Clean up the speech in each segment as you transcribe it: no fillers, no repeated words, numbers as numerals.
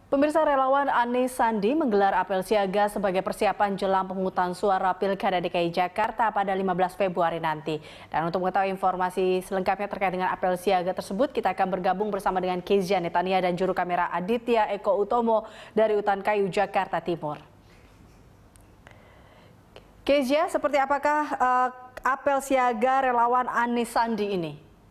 Pemirsa, relawan Anies Sandi menggelar apel siaga sebagai persiapan jelang pemungutan suara Pilkada DKI Jakarta pada 15 Februari nanti. Dan untuk mengetahui informasi selengkapnya terkait dengan apel siaga tersebut, kita akan bergabung bersama dengan Kezia Netania dan juru kamera Aditya Eko Utomo dari Utan Kayu, Jakarta Timur. Kezia, seperti apakah apel siaga relawan Anies Sandi ini?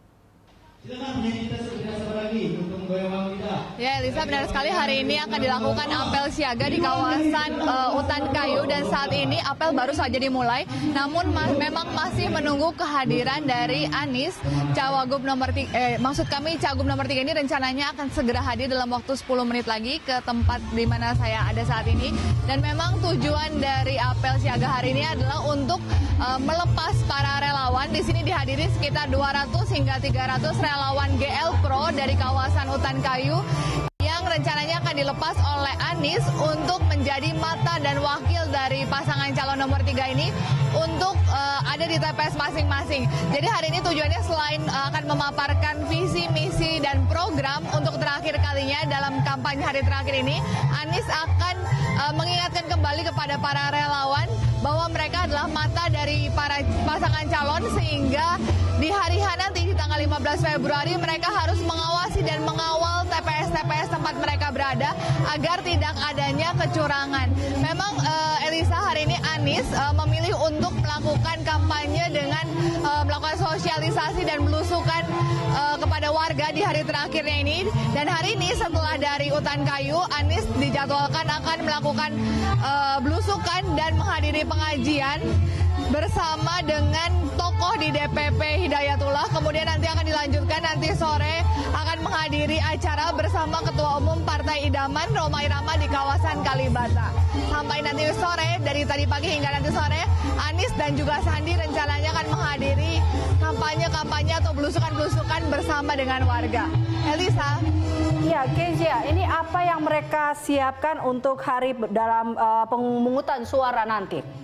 Ya, Elisa, benar sekali hari ini akan dilakukan apel siaga di kawasan Utan Kayu dan saat ini apel baru saja dimulai. Namun memang masih menunggu kehadiran dari Anies, Cagup nomor 3 ini rencananya akan segera hadir dalam waktu 10 menit lagi ke tempat di mana saya ada saat ini. Dan memang tujuan dari apel siaga hari ini adalah untuk melepas para relawan. Di sini dihadiri sekitar 200 hingga 300 relawan GL Pro dari kawasan Utan Kayu yang rencananya akan dilepas oleh Anies untuk menjadi mata dan wakil dari pasangan calon nomor 3 ini untuk ada di TPS masing-masing. Jadi hari ini tujuannya selain akan memaparkan visi, misi, dan program untuk terakhir kalinya dalam kampanye hari terakhir ini, Anies akan mengingatkan kembali kepada para relawan bahwa mereka adalah mata dari para pasangan calon, sehingga di hari H nanti di tanggal 15 Februari mereka harus mengawasi dan mengawal TPS-TPS tempat mereka berada agar tidak adanya kecurangan. Memang Elisa, hari ini Anies memilih untuk melakukan kampanye dengan melakukan sosialisasi dan belusukan kepada warga di hari terakhirnya ini. Dan hari ini setelah dari Utan Kayu, Anies dijadwalkan akan melakukan belusukan dan menghadiri pengajian bersama dengan tokoh di DPP Hidayatullah. Kemudian nanti akan dilanjutkan nanti sore akan menghadiri acara bersama Ketua Umum Partai Idaman Rhoma Irama di kawasan Kalibata. Sampai nanti sore, dari tadi pagi hingga nanti sore, Anies dan juga Sandi rencananya akan menghadiri kampanye-kampanye atau belusukan-belusukan bersama dengan warga. Elisa. Ya, Kezia, ini apa yang mereka siapkan untuk hari dalam pemungutan suara nanti?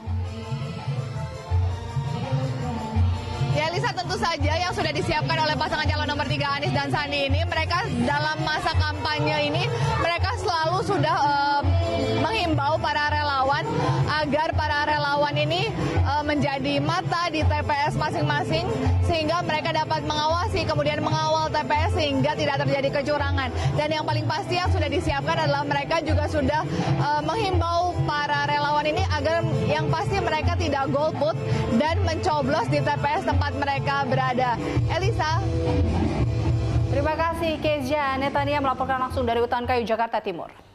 Ya, Lisa, tentu saja yang sudah disiapkan oleh pasangan calon nomor 3 Anies dan Sandi ini, mereka dalam masa kampanye ini mereka selalu sudah menghimbau para relawan agar para relawan ini menjadi mata di TPS masing-masing sehingga mereka dapat mengawasi kemudian mengawal TPS sehingga tidak terjadi kecurangan. Dan yang paling pasti yang sudah disiapkan adalah mereka juga sudah menghimbau para relawan ini agar yang pasti mereka tidak golput dan mencoblos di TPS tempat mereka berada. Elisa. Terima kasih Kezia Netania melaporkan langsung dari Utan Kayu, Jakarta Timur.